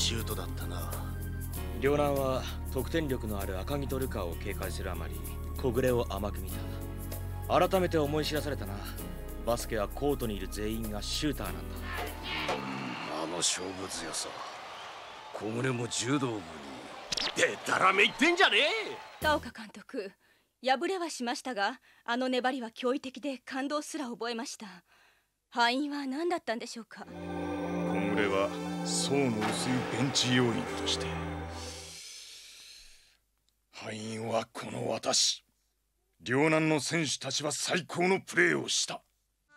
シュートだったな。 両南は得点力のある赤城とルカを警戒するあまり小暮を甘く見た。改めて思い知らされたな。バスケはコートにいる全員がシューターなんだ。 あの勝負強さ、小暮も柔道部に。でたらめ言ってんじゃねえ。 田岡監督、敗れはしましたが、あの粘りは驚異的で感動すら覚えました。敗因は何だったんでしょうか。 小暮は層の薄いベンチ要員として。敗因はこの私。両南の選手たちは最高のプレーをした。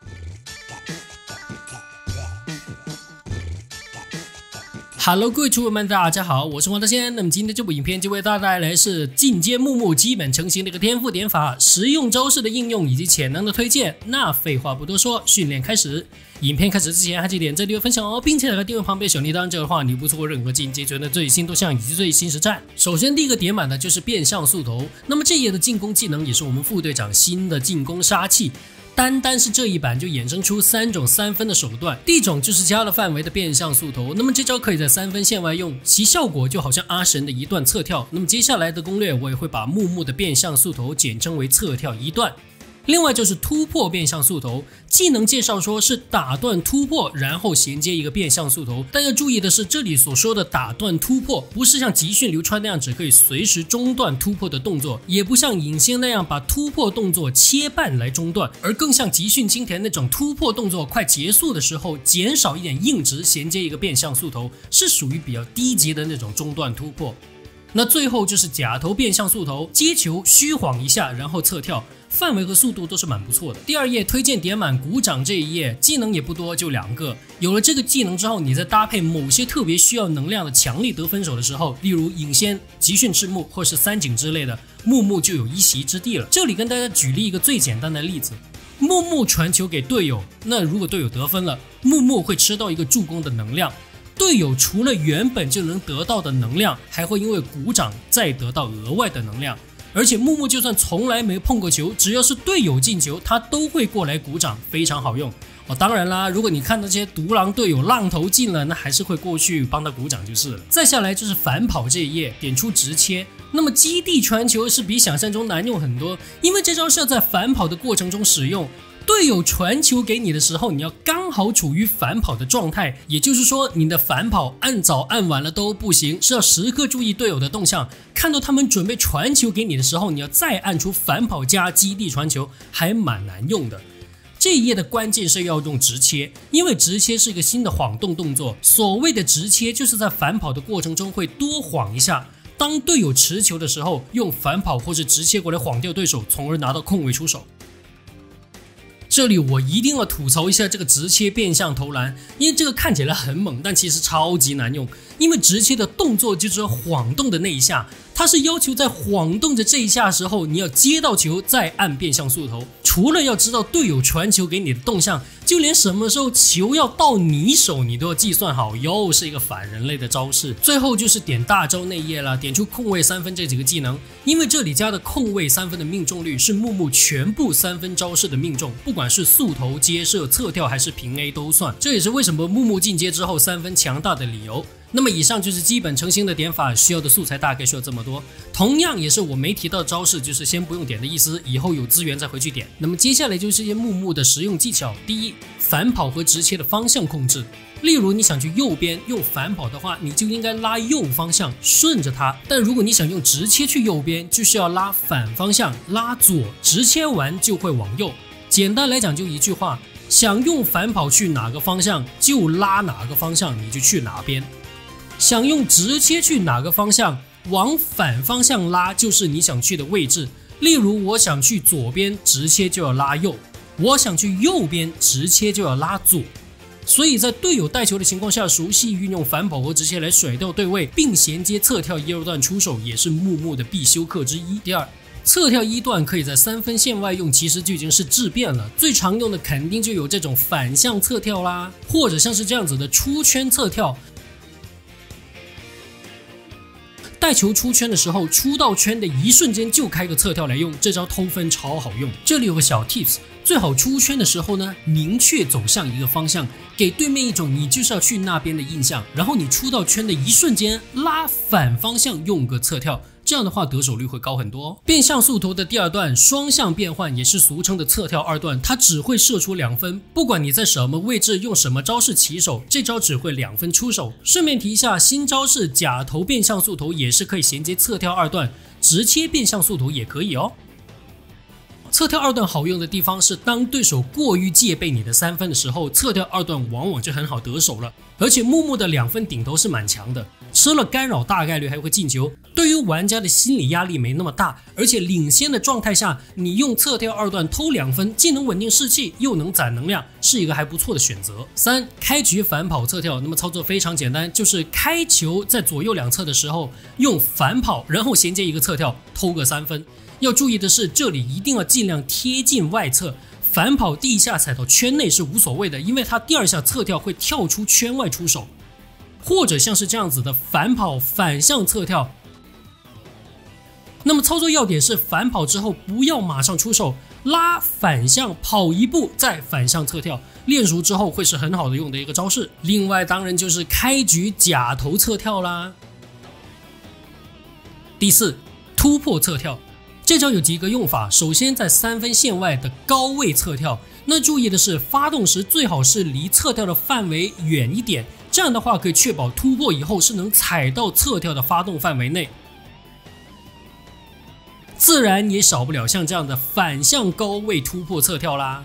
Hello， 各位球友们，大家好，我是黄德仙。那么今天这部影片就为大家带来是进阶木木基本成型的一个天赋点法、实用招式的应用以及潜能的推荐。那废话不多说，训练开始。影片开始之前，还记得点这里分享哦，并且订阅旁边小铃铛，这样的话你不错过任何进阶拳的最新动向以及最新实战。首先第一个点满的就是变相速投，那么这一页的进攻技能也是我们副队长新的进攻杀器。单是这一版就衍生出3种3分的手段。第一种就是加了范围的变相速投，那么这招可以在3分线外用，其效果就好像阿神的一段侧跳。那么接下来的攻略我也会把木木的变相速投简称为侧跳一段。另外就是突破变相速投，技能介绍说是打断突破，然后衔接一个变相速投。但要注意的是，这里所说的打断突破，不是像集训流川那样只可以随时中断突破的动作，也不像影仙那样把突破动作切半来中断，而更像集训金田那种突破动作快结束的时候，减少一点硬直，衔接一个变相速投，是属于比较低级的那种中断突破。那最后就是假投变相速投，接球虚晃一下，然后侧跳，范围和速度都是蛮不错的。第二页推荐点满鼓掌这一页，技能也不多，就2个。有了这个技能之后，你再搭配某些特别需要能量的强力得分手的时候，例如影仙、集训赤木或是三井之类的，木木就有一席之地了。这里跟大家举例一个最简单的例子，木木传球给队友，那如果队友得分了，木木会吃到一个助攻的能量。队友除了原本就能得到的能量，还会因为鼓掌再得到额外的能量。而且木木就算从来没碰过球，只要是队友进球，他都会过来鼓掌，非常好用。当然啦，如果你看到这些独狼队友浪头进了，那还是会过去帮他鼓掌就是了。再下来就是反跑这一页，点出直切。那么基地传球是比想象中难用很多，因为这招是要在反跑的过程中使用。队友传球给你的时候，你要刚好处于反跑的状态，也就是说你的反跑按早按晚了都不行，是要时刻注意队友的动向，看到他们准备传球给你的时候，你要再按出反跑加基地传球，还蛮难用的。这一页的关键是要用直切，因为直切是一个新的晃动动作。所谓的直切就是在反跑的过程中会多晃一下，当队友持球的时候，用反跑或是直切过来晃掉对手，从而拿到空位出手。这里我一定要吐槽一下这个直切变相投篮，因为这个看起来很猛，但其实超级难用。因为直切的动作就是晃动的那一下，它是要求在晃动着这一下的时候，你要接到球再按变相速投。除了要知道队友传球给你的动向，就连什么时候球要到你手你都要计算好，又是一个反人类的招式。最后就是点大招那一页了，点出空位3分这几个技能，因为这里加的空位3分的命中率是木木全部3分招式的命中，不管是速投、接射、侧跳还是平 A 都算，这也是为什么木木进阶之后3分强大的理由。那么以上就是基本成型的点法，需要的素材大概需要这么多。同样也是我没提到的招式，就是先不用点的意思，以后有资源再回去点。那么接下来就是一些木木的实用技巧。第一，反跑和直切的方向控制。例如你想去右边用反跑的话，你就应该拉右方向，顺着它。但如果你想用直切去右边，就需要拉反方向，拉左，直切完就会往右。简单来讲就一句话，想用反跑去哪个方向就拉哪个方向，你就去哪边。想用直切去哪个方向，往反方向拉就是你想去的位置。例如我想去左边，直切就要拉右；我想去右边，直切就要拉左。所以在队友带球的情况下，熟悉运用反跑和直切来甩掉对位，并衔接侧跳1、2段出手，也是木木的必修课之一。第二，侧跳1段可以在3分线外用，其实就已经是质变了。最常用的肯定就有这种反向侧跳啦，或者像是这样子的出圈侧跳。 带球出圈的时候，出到圈的一瞬间就开个侧跳来用，这招偷分超好用。这里有个小 tips， 最好出圈的时候呢，明确走向一个方向，给对面一种你就是要去那边的印象，然后你出到圈的一瞬间拉反方向用个侧跳。这样的话得手率会高很多哦。变向速投的第二段双向变换，也是俗称的侧跳二段，它只会射出2分，不管你在什么位置用什么招式起手，这招只会2分出手。顺便提一下，新招式假投变向速投也是可以衔接侧跳二段，直切变向速投也可以哦。侧跳二段好用的地方是，当对手过于戒备你的3分的时候，侧跳二段往往就很好得手了。而且木木的2分顶投是蛮强的，吃了干扰大概率还会进球，对于玩家的心理压力没那么大，而且领先的状态下，你用侧跳二段偷2分，既能稳定士气，又能攒能量，是一个还不错的选择。3. 开局反跑侧跳，那么操作非常简单，就是开球在左右两侧的时候用反跑，然后衔接一个侧跳，偷个3分。要注意的是，这里一定要尽量贴近外侧，反跑第一下踩到圈内是无所谓的，因为它第2下侧跳会跳出圈外出手，或者像是这样子的反跑反向侧跳。那么操作要点是，反跑之后不要马上出手，拉反向跑一步再反向侧跳，练熟之后会是很好的用的一个招式。另外当然就是开局假投侧跳啦。第4，突破侧跳。这招有几个用法，首先在3分线外的高位侧跳，那注意的是发动时最好是离侧跳的范围远一点，这样的话可以确保突破以后是能踩到侧跳的发动范围内。自然也少不了像这样的反向高位突破侧跳啦。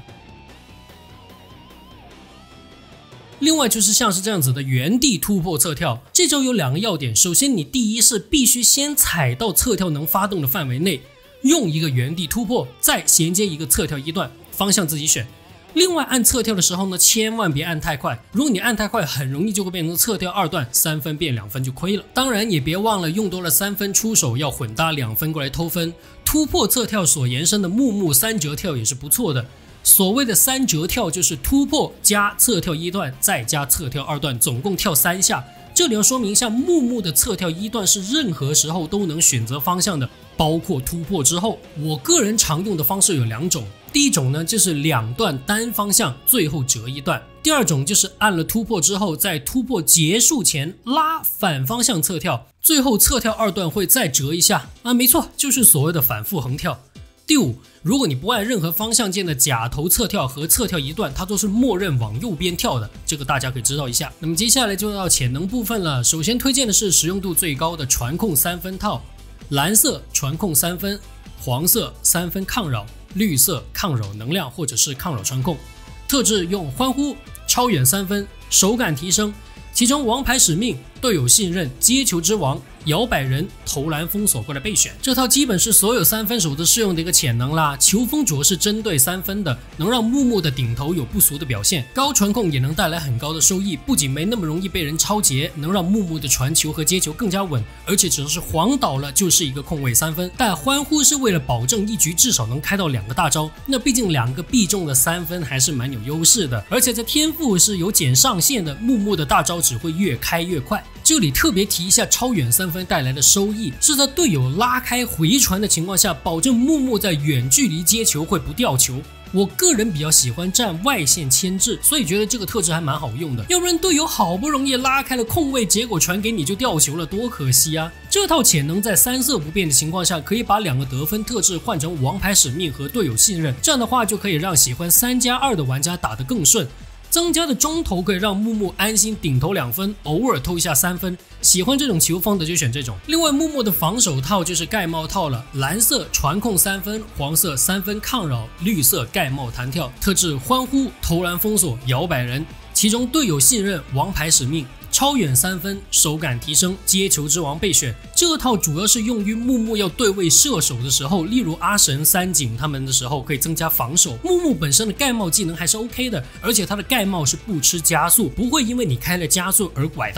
另外就是像是这样子的原地突破侧跳，这招有2个要点，首先你第一是必须先踩到侧跳能发动的范围内，用一个原地突破，再衔接一个侧跳一段，方向自己选。另外按侧跳的时候呢，千万别按太快，如果你按太快，很容易就会变成侧跳二段，3分变2分就亏了。当然也别忘了用多了3分出手，要混搭2分过来偷分。突破侧跳所延伸的木木3折跳也是不错的。所谓的3折跳就是突破加侧跳一段再加侧跳二段，总共跳3下。这里要说明一下，木木的侧跳一段是任何时候都能选择方向的，包括突破之后。我个人常用的方式有2种，第一种呢就是2段单方向，最后折一段；第二种就是按了突破之后，在突破结束前拉反方向侧跳，最后侧跳二段会再折一下啊，没错，就是所谓的反复横跳。第5，如果你不按任何方向键的假投侧跳和侧跳一段，它都是默认往右边跳的，这个大家可以知道一下。那么接下来就到潜能部分了，首先推荐的是实用度最高的传控3分套，蓝色传控3分，黄色3分抗扰，绿色抗扰能量或者是抗扰传控。特质用欢呼、超远3分、手感提升，其中王牌使命、队友信任、接球之王、摇摆人、投篮封锁过来备选。这套基本是所有3分手都适用的一个潜能啦。球风主要是针对3分的，能让木木的顶投有不俗的表现。高传控也能带来很高的收益，不仅没那么容易被人抄截，能让木木的传球和接球更加稳，而且只要是晃倒了就是一个空位3分。但欢呼是为了保证一局至少能开到2个大招，那毕竟2个必中的3分还是蛮有优势的，而且在天赋是有减上限的，木木的大招只会越开越快。这里特别提一下超远3分带来的收益，是在队友拉开回传的情况下，保证木木在远距离接球会不掉球。我个人比较喜欢站外线牵制，所以觉得这个特质还蛮好用的。要不然队友好不容易拉开了空位，结果传给你就掉球了，多可惜啊！这套潜能在3色不变的情况下，可以把2个得分特质换成王牌使命和队友信任，这样的话就可以让喜欢3+2的玩家打得更顺。增加的中投可以让木木安心顶投2分，偶尔偷一下3分。喜欢这种球风的就选这种。另外木木的防守套就是盖帽套了，蓝色传控3分，黄色3分抗扰，绿色盖帽弹跳。特质欢呼、投篮封锁、摇摆人，其中队友信任、王牌使命、超远3分、手感提升、接球之王备选。这套主要是用于木木要对位射手的时候，例如阿神、三井他们的时候，可以增加防守。木木本身的盖帽技能还是 OK 的，而且它的盖帽是不吃加速，不会因为你开了加速而拐到脚。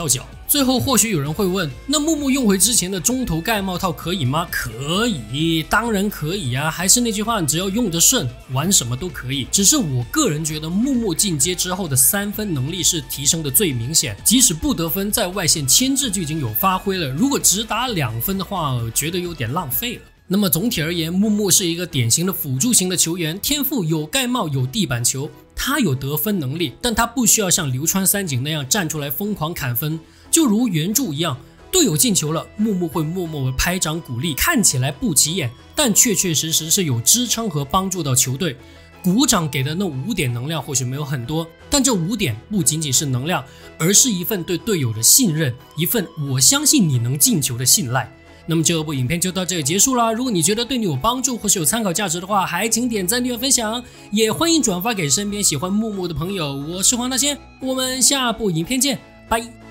最后或许有人会问，那木木用回之前的中投盖帽套可以吗？可以，当然可以啊。还是那句话，只要用得顺，玩什么都可以。只是我个人觉得木木进阶之后的3分能力是提升的最明显，即使不得分，在外线牵制就已经有发挥了，如果只打2分的话，觉得有点浪费了。那么总体而言，木木是一个典型的辅助型的球员，天赋有盖帽有地板球，他有得分能力，但他不需要像流川三井那样站出来疯狂砍分。就如原著一样，队友进球了，木木会默默拍掌鼓励，看起来不起眼，但确确实实是有支撑和帮助到球队。鼓掌给的那5点能量或许没有很多，但这5点不仅仅是能量，而是一份对队友的信任，一份我相信你能进球的信赖。那么这部影片就到这里结束啦。如果你觉得对你有帮助或是有参考价值的话，还请点赞、订阅、分享，也欢迎转发给身边喜欢木木的朋友。我是黄大仙，我们下部影片见，拜。